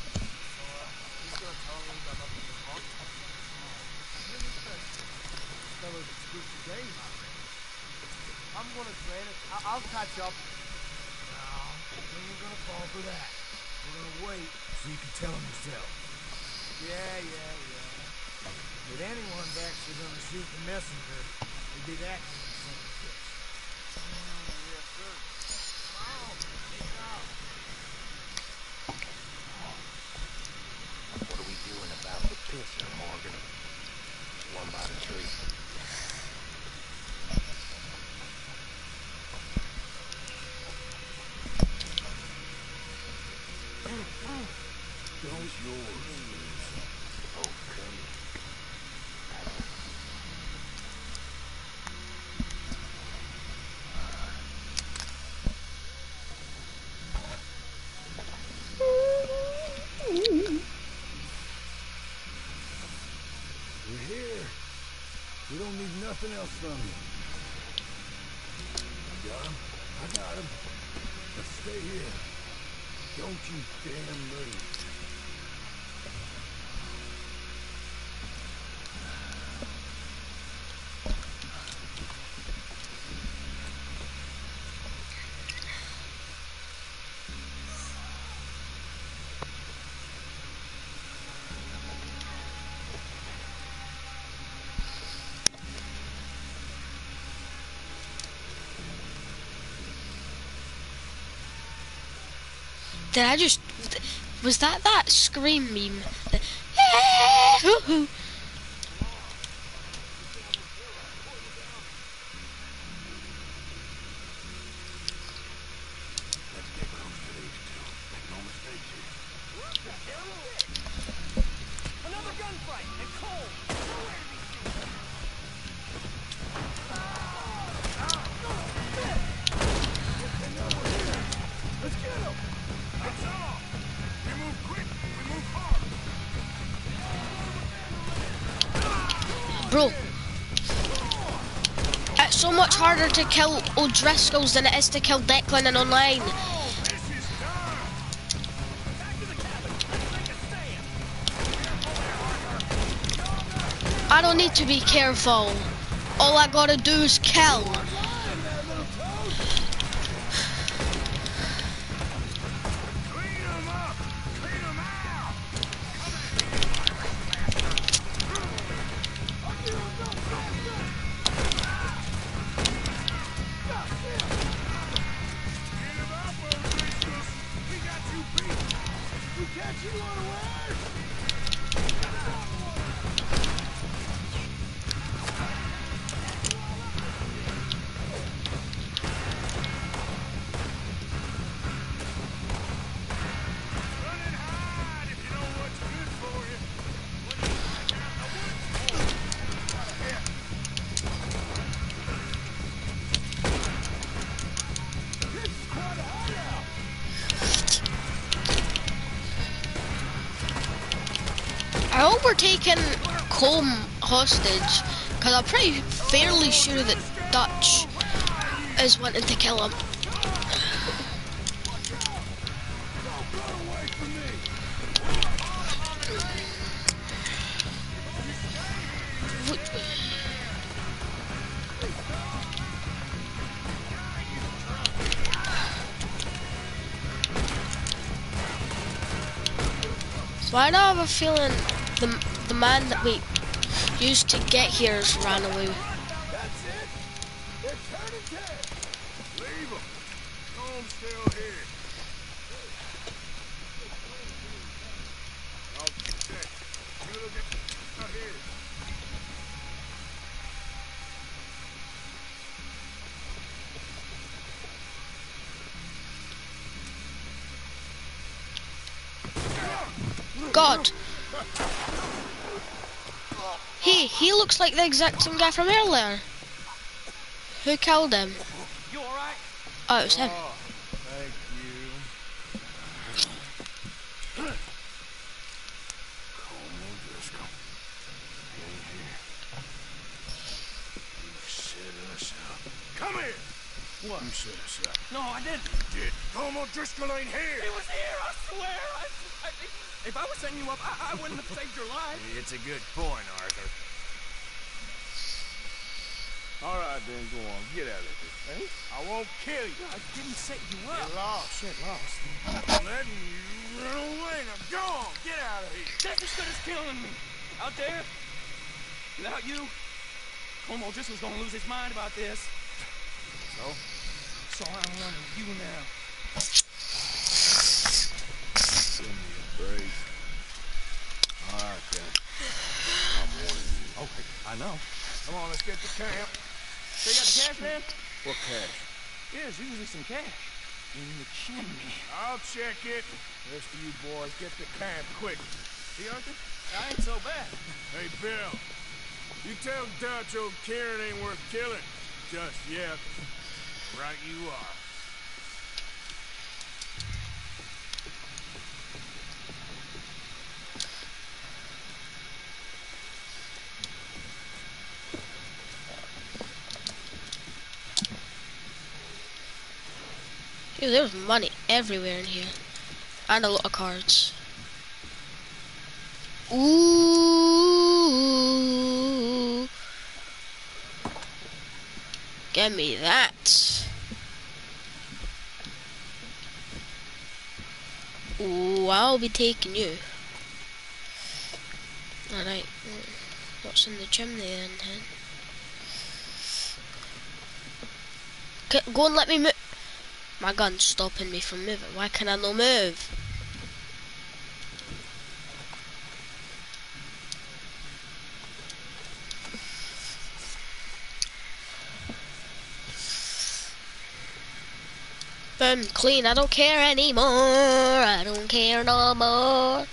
I'm gonna train it. I'll catch up. No, we ain't gonna fall for that. We're gonna wait So you can tell him yourself. Yeah. If anyone's actually gonna shoot the messenger, it'd be that kind of son of a bitch. Yes, sir. Come on, take it off. What are we doing about the pisser, Morgan? One by the tree. Those yours. Okay. We're here. We don't need nothing else from you. You got him? I got him. Let's stay here. Don't you damn move. Did I just... Was that Scream meme? Let's get close to these two. Make no mistakes here. Another gunfight and Cole. Let's get him! That's all! We move quick, we move hard! Bro. It's so much harder to kill O'Driscolls than it is to kill Declan in online. This is done! Back to the cabin! Let's make a stand! I don't need to be careful. All I gotta do is kill. Clean them up! Clean them out! Give up, O'Driscolls! We got you beat! We catch you unaware! Run and hide if you know what's good for you. What do you hang out in the woods for? Yeah. This is quite a hideout. I hope we're taking Colm hostage, because I'm pretty fairly sure that Dutch is wanting to kill him. Don't run away from me. Why do I have a feeling the man that we used to get here has ran away? That's it. They're turning tail. Leave them. Comb's still here. Okay. You look at God! He looks like the exact same guy from earlier. Who killed him? You alright? Oh, it was him. Oh, thank you. Colm O'Driscoll. He ain't here. You set us up. Come here. What? You set us up. No, I didn't. Did Colm O'Driscoll ain't here? He was here, I swear. If I was setting you up, I wouldn't have saved your life. It's a good point, Arthur. All right, then, go on. Get out of here. Hey? I won't kill you. I didn't set you up. Get lost. Shit, lost. I'm letting you run away. Now go on. Get out of here. That's as good as killing me. Out there, without you, Colm O'Driscoll's gonna lose his mind about this. So I'm running you now. Give me a break. All right, then. I'm warning you. Okay, I know. Come on, let's get to camp. So you got the cash, man? What cash? Yeah, there's usually some cash in the chimney. I'll check it. Rest of you boys, get to camp quick. See, Arthur? I ain't so bad. Hey, Bill. You tell Dutch old Kieran ain't worth killing. Just yet. Right you are. Dude, there's money everywhere in here. And a lot of cards. Ooh. Give me that. Ooh, I'll be taking you. Alright. What's in the chimney then? Go and let me move. My gun's stopping me from moving. Why can I not move? Boom, clean. I don't care anymore. I don't care no more.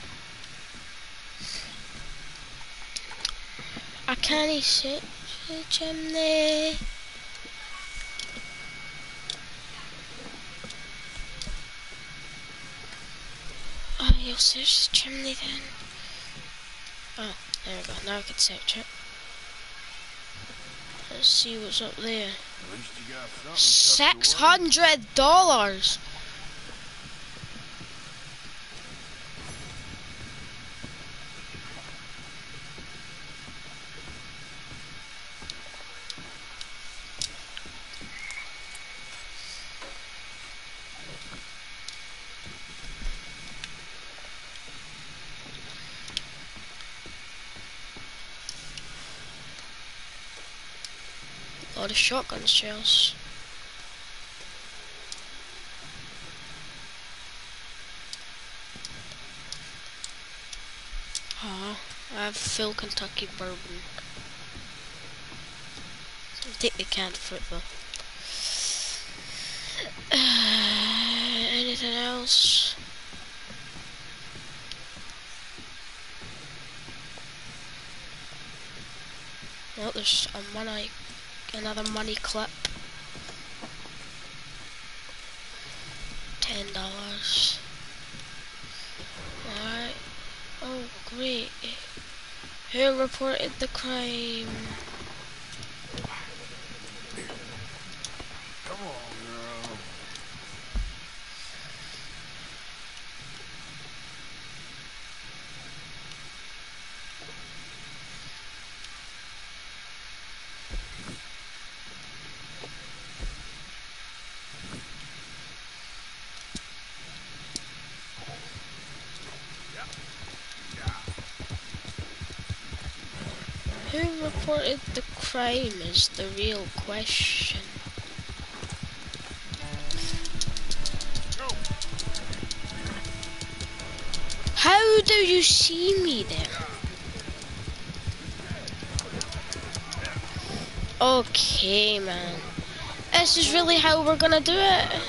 I can't sit the chimney. Oh, you'll search the chimney then. Oh, there we go. Now I can search it. Let's see what's up there. At least you got something. $600. A lot of shotgun shells. Oh, I have full Kentucky bourbon. I'll take the canned fruit though. Anything else? Oh, there's another money clip. $10. Alright. Oh, great. Who reported the crime? Come on, girl. Who reported the crime is the real question. How do you see me there? Okay, man. This is really how we're gonna do it.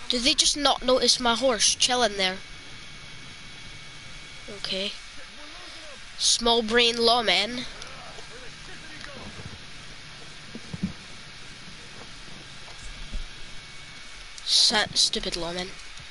Do they just not notice my horse chilling there? Okay. Small brain lawmen. Stupid lawmen.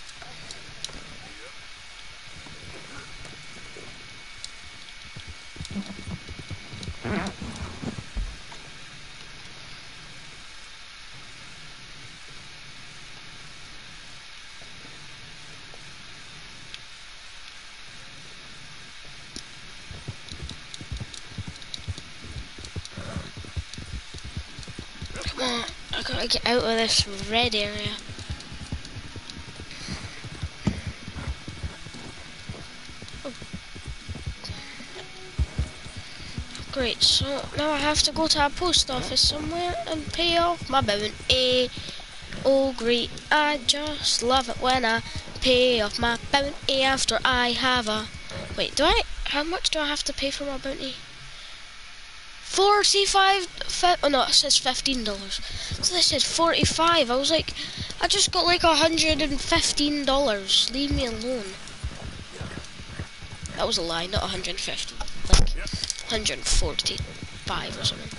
Come on, I gotta get out of this red area. Great, so now I have to go to a post office somewhere and pay off my bounty. Oh great, I just love it when I pay off my bounty after I have a... Wait, how much do I have to pay for my bounty? 45, oh no, it says $15. So they said 45, I was like, I just got like $115, leave me alone. That was a lie, not 150, like 145 or something.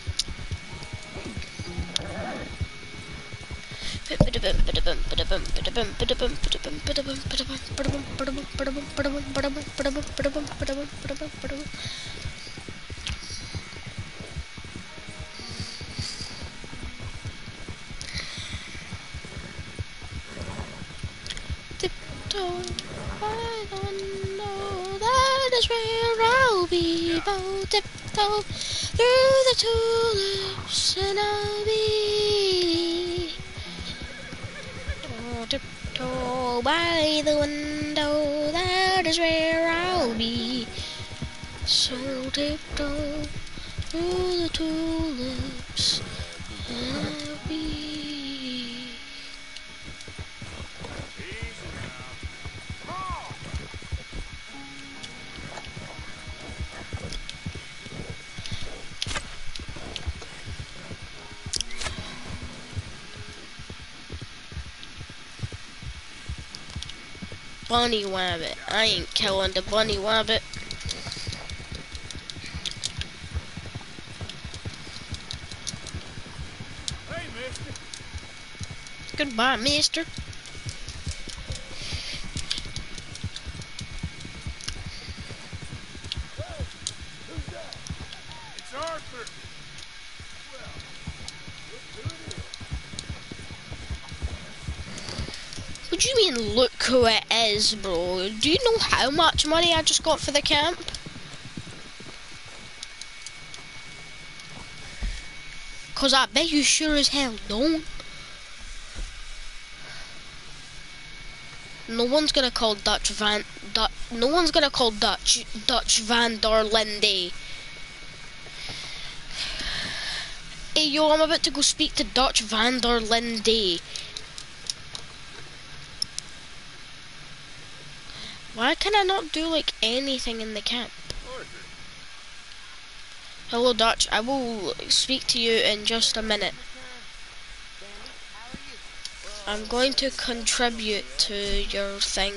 Tiptoe by the window, that is where I'll be. Oh, tiptoe through the tulips, and I'll be. Oh, tiptoe by the window, that is where I'll be. So tiptoe through the tulips, and I'll be. Bunny rabbit. I ain't killing the bunny rabbit. Hey, mister. Goodbye, mister. It's Arthur. What do you mean, look who it is, bro? Do you know how much money I just got for the camp? Cause I bet you sure as hell don't. No one's gonna call Dutch Van der Linde. Hey yo, I'm about to go speak to Dutch Van der Linde. Why can I not do like anything in the camp? Hello Dutch, I will speak to you in just a minute. I'm going to contribute to your thing.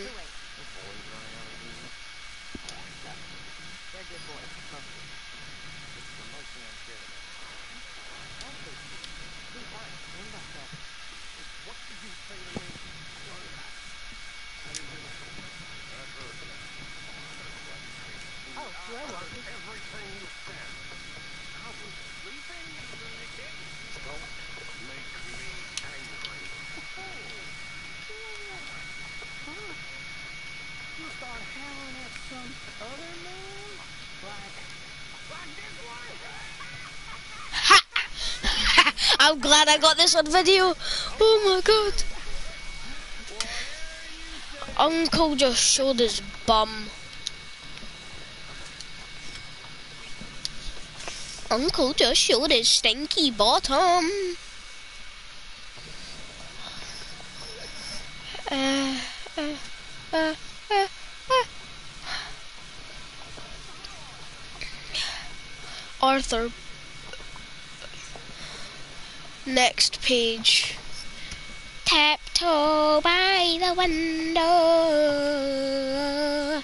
I'm glad I got this on video. Oh my god. Uncle just showed his bum. Uncle just showed his stinky bottom. Arthur. Next page. Tiptoe me the window.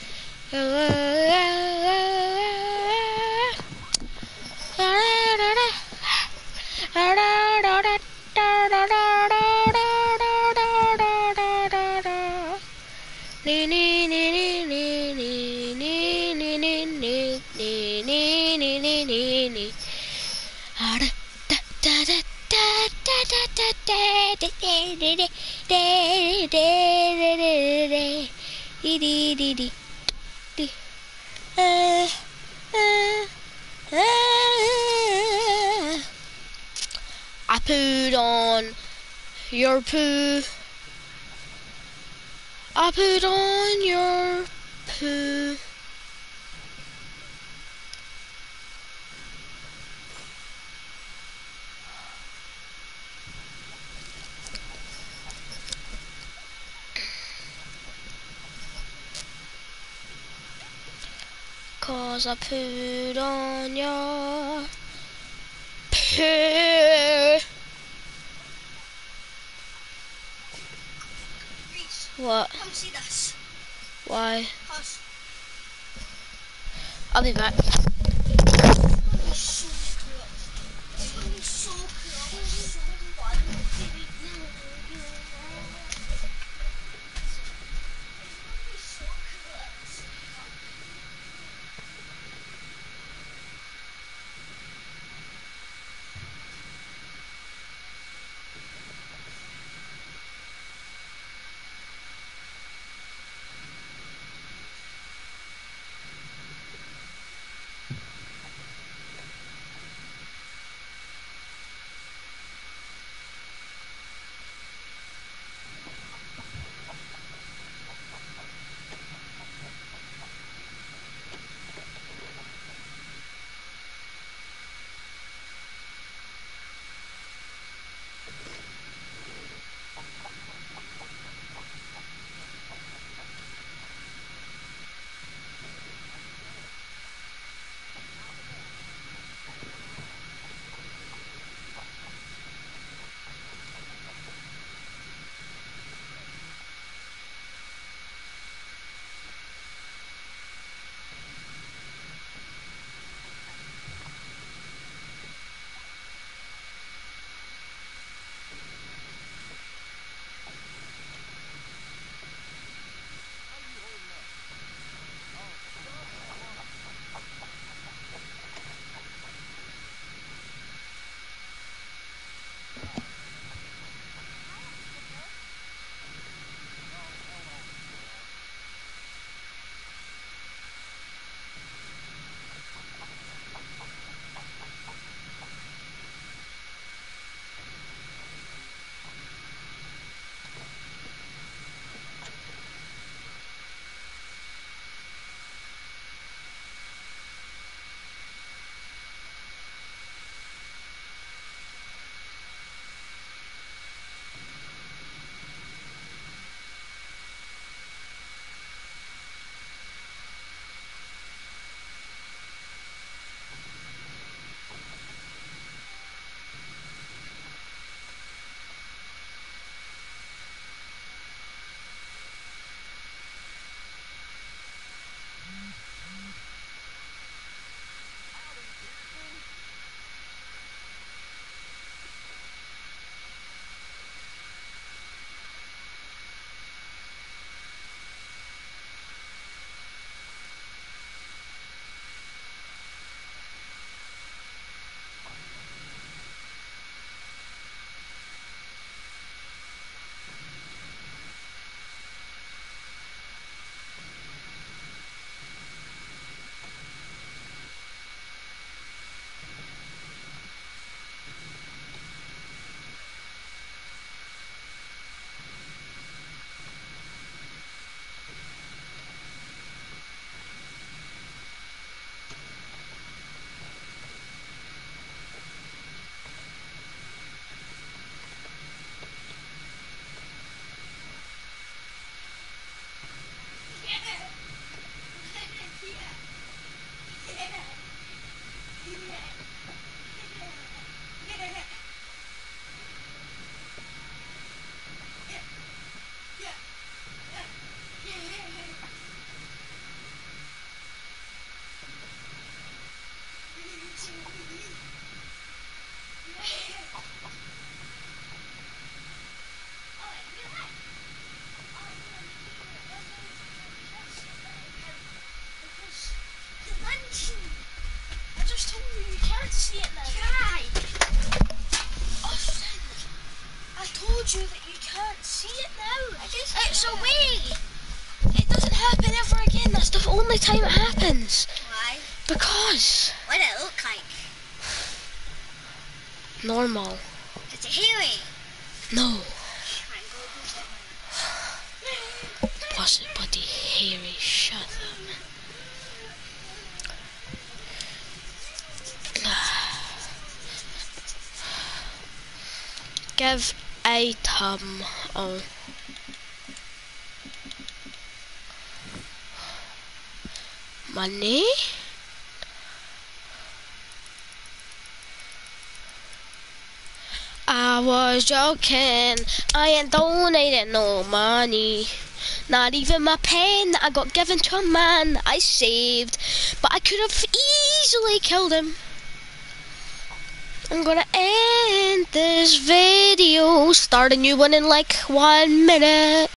I pooed on your poo. I pooed on your poo. Cause I pooed on your poo. What? Come see this. Why? Cause I'll be back. it's gonna be so cool. It's gonna be so fun. see it now. It's away. It doesn't happen ever again. That's the only time it happens. Why? Because What does it look like? normal. Is it hairy? No. Was it bloody hairy? Shut up. Give item. Oh. Money? I was joking. I ain't donating no money. Not even my pen that I got given to a man that I saved. But I could have easily killed him. I'm gonna end this video. Start a new one in like 1 minute.